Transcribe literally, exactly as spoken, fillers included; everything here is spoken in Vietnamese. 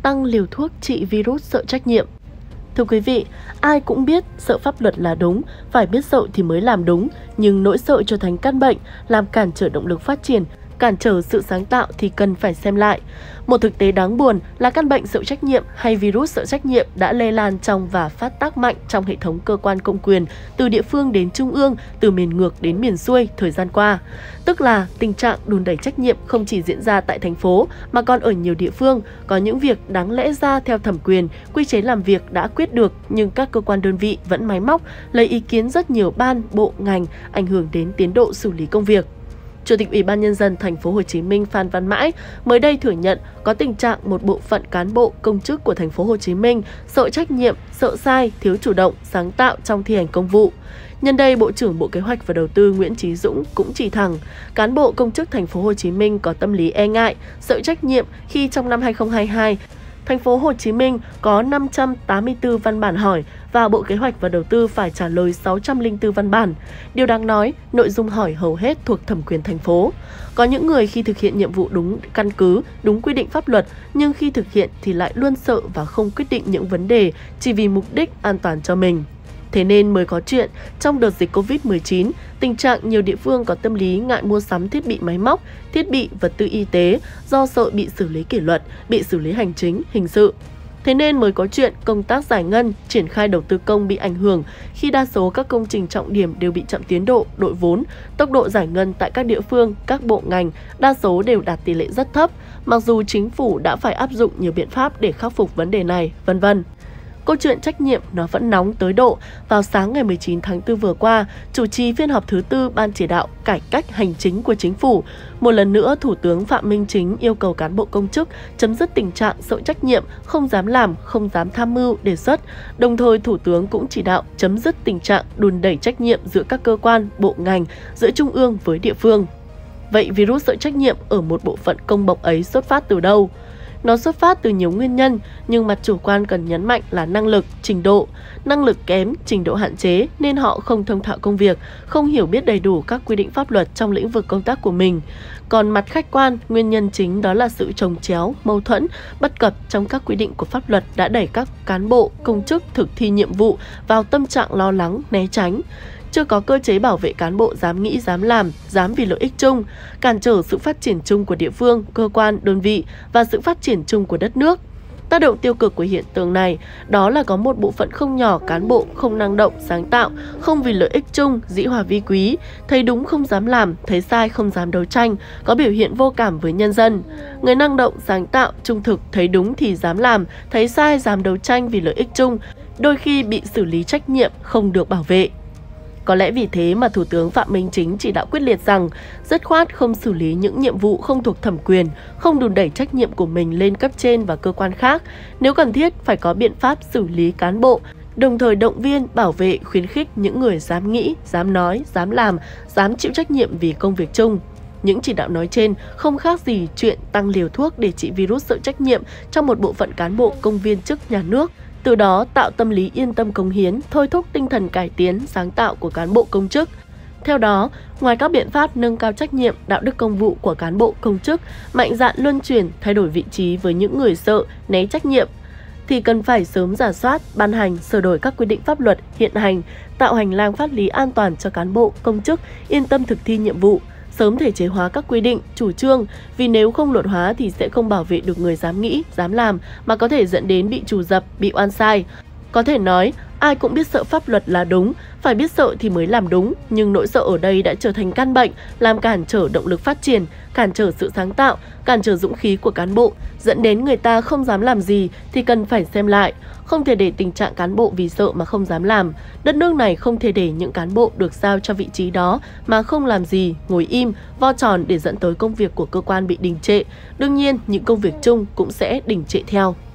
tăng liều thuốc trị virus sợ trách nhiệm. Thưa quý vị, ai cũng biết sợ pháp luật là đúng, phải biết sợ thì mới làm đúng, nhưng nỗi sợ trở thành căn bệnh, làm cản trở động lực phát triển, cản trở sự sáng tạo thì cần phải xem lại. Một thực tế đáng buồn là căn bệnh sợ trách nhiệm hay virus sợ trách nhiệm đã lây lan trong và phát tác mạnh trong hệ thống cơ quan công quyền, từ địa phương đến trung ương, từ miền ngược đến miền xuôi thời gian qua. Tức là tình trạng đùn đẩy trách nhiệm không chỉ diễn ra tại thành phố mà còn ở nhiều địa phương, có những việc đáng lẽ ra theo thẩm quyền, quy chế làm việc đã quyết được nhưng các cơ quan đơn vị vẫn máy móc, lấy ý kiến rất nhiều ban, bộ, ngành, ảnh hưởng đến tiến độ xử lý công việc. Chủ tịch Ủy ban Nhân dân Thành phố Hồ Chí Minh Phan Văn Mãi mới đây thừa nhận có tình trạng một bộ phận cán bộ công chức của Thành phố Hồ Chí Minh sợ trách nhiệm, sợ sai, thiếu chủ động, sáng tạo trong thi hành công vụ. Nhân đây, Bộ trưởng Bộ Kế hoạch và Đầu tư Nguyễn Chí Dũng cũng chỉ thẳng cán bộ công chức Thành phố Hồ Chí Minh có tâm lý e ngại, sợ trách nhiệm khi trong năm hai không hai hai Thành phố Hồ Chí Minh có năm trăm tám mươi tư văn bản hỏi và Bộ Kế hoạch và Đầu tư phải trả lời sáu trăm lẻ bốn văn bản. Điều đáng nói, nội dung hỏi hầu hết thuộc thẩm quyền thành phố. Có những người khi thực hiện nhiệm vụ đúng căn cứ, đúng quy định pháp luật, nhưng khi thực hiện thì lại luôn sợ và không quyết định những vấn đề chỉ vì mục đích an toàn cho mình. Thế nên mới có chuyện, trong đợt dịch Covid mười chín, tình trạng nhiều địa phương có tâm lý ngại mua sắm thiết bị máy móc, thiết bị, vật tư y tế do sợ bị xử lý kỷ luật, bị xử lý hành chính, hình sự. Thế nên mới có chuyện công tác giải ngân, triển khai đầu tư công bị ảnh hưởng khi đa số các công trình trọng điểm đều bị chậm tiến độ, đội vốn, tốc độ giải ngân tại các địa phương, các bộ ngành, đa số đều đạt tỷ lệ rất thấp, mặc dù chính phủ đã phải áp dụng nhiều biện pháp để khắc phục vấn đề này, vân vân. Câu chuyện trách nhiệm nó vẫn nóng tới độ vào sáng ngày mười chín tháng tư vừa qua, chủ trì phiên họp thứ tư Ban chỉ đạo cải cách hành chính của chính phủ. Một lần nữa, Thủ tướng Phạm Minh Chính yêu cầu cán bộ công chức chấm dứt tình trạng sợ trách nhiệm, không dám làm, không dám tham mưu, đề xuất. Đồng thời, Thủ tướng cũng chỉ đạo chấm dứt tình trạng đùn đẩy trách nhiệm giữa các cơ quan, bộ ngành, giữa trung ương với địa phương. Vậy virus sợ trách nhiệm ở một bộ phận công bộc ấy xuất phát từ đâu? Nó xuất phát từ nhiều nguyên nhân, nhưng mặt chủ quan cần nhấn mạnh là năng lực, trình độ. Năng lực kém, trình độ hạn chế nên họ không thông thạo công việc, không hiểu biết đầy đủ các quy định pháp luật trong lĩnh vực công tác của mình. Còn mặt khách quan, nguyên nhân chính đó là sự chồng chéo, mâu thuẫn, bất cập trong các quy định của pháp luật đã đẩy các cán bộ, công chức thực thi nhiệm vụ vào tâm trạng lo lắng, né tránh. Chưa có cơ chế bảo vệ cán bộ dám nghĩ, dám làm, dám vì lợi ích chung, cản trở sự phát triển chung của địa phương, cơ quan, đơn vị và sự phát triển chung của đất nước. Tác động tiêu cực của hiện tượng này đó là có một bộ phận không nhỏ cán bộ không năng động, sáng tạo, không vì lợi ích chung, dĩ hòa vi quý, thấy đúng không dám làm, thấy sai không dám đấu tranh, có biểu hiện vô cảm với nhân dân. Người năng động, sáng tạo, trung thực, thấy đúng thì dám làm, thấy sai dám đấu tranh vì lợi ích chung, đôi khi bị xử lý trách nhiệm, không được bảo vệ. Có lẽ vì thế mà Thủ tướng Phạm Minh Chính chỉ đạo quyết liệt rằng dứt khoát không xử lý những nhiệm vụ không thuộc thẩm quyền, không đùn đẩy trách nhiệm của mình lên cấp trên và cơ quan khác. Nếu cần thiết, phải có biện pháp xử lý cán bộ, đồng thời động viên, bảo vệ, khuyến khích những người dám nghĩ, dám nói, dám làm, dám chịu trách nhiệm vì công việc chung. Những chỉ đạo nói trên không khác gì chuyện tăng liều thuốc để trị virus sợ trách nhiệm trong một bộ phận cán bộ công viên chức nhà nước. Từ đó tạo tâm lý yên tâm cống hiến, thôi thúc tinh thần cải tiến, sáng tạo của cán bộ công chức. Theo đó, ngoài các biện pháp nâng cao trách nhiệm, đạo đức công vụ của cán bộ công chức, mạnh dạn luân chuyển, thay đổi vị trí với những người sợ, né trách nhiệm, thì cần phải sớm rà soát, ban hành, sửa đổi các quy định pháp luật hiện hành, tạo hành lang pháp lý an toàn cho cán bộ, công chức, yên tâm thực thi nhiệm vụ. Sớm thể chế hóa các quy định, chủ trương, vì nếu không luật hóa thì sẽ không bảo vệ được người dám nghĩ, dám làm, mà có thể dẫn đến bị trù dập, bị oan sai. Có thể nói, ai cũng biết sợ pháp luật là đúng, phải biết sợ thì mới làm đúng, nhưng nỗi sợ ở đây đã trở thành căn bệnh, làm cản trở động lực phát triển, cản trở sự sáng tạo, cản trở dũng khí của cán bộ, dẫn đến người ta không dám làm gì thì cần phải xem lại. Không thể để tình trạng cán bộ vì sợ mà không dám làm. Đất nước này không thể để những cán bộ được giao cho vị trí đó mà không làm gì, ngồi im, vo tròn để dẫn tới công việc của cơ quan bị đình trệ. Đương nhiên, những công việc chung cũng sẽ đình trệ theo.